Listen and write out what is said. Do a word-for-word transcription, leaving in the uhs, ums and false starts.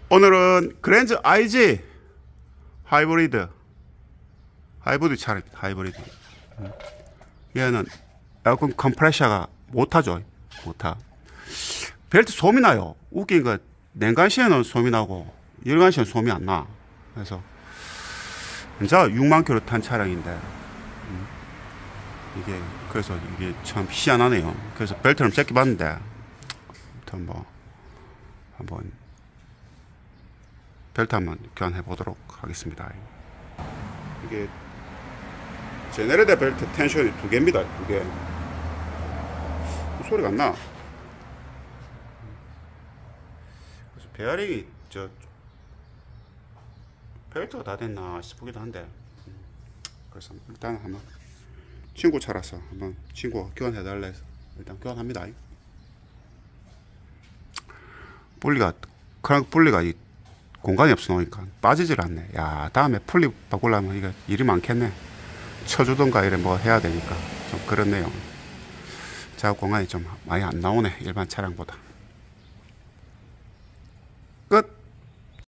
오늘은 그랜저 아이지 하이브리드 하이브리드 차량입니다. 하이브리드. 얘는 에어컨 컴프레셔가 못하죠. 못하. 벨트 소음이 나요. 웃긴 거 냉간 시에는 소음이 나고 열간 시에는 소음이 안 나. 그래서 이제 육만 킬로미터 탄 차량인데 음, 이게 그래서 이게 참 희한하네요. 그래서 벨트를 째기 봤는데 아무튼 뭐 한번 벨트 한번 교환해 보도록 하겠습니다. 이게 제네레데 벨트 텐션이 두 개입니다. 두 개. 소리가 안 나. 그래서 베어링이 저 벨트가 다 됐나 싶기도 한데 그래서 일단 한번 친구 차라서 한번 친구가 교환해 달라 해서 일단 교환합니다. 분리가 크랑크 분리가 이 공간이 없어 놓으니까 빠지질 않네. 야, 다음에 풀리 바꾸려면 이거 일이 많겠네. 쳐주던가 이래 뭐 해야 되니까 좀 그렇네요. 작업 공간이 좀 많이 안 나오네, 일반 차량보다.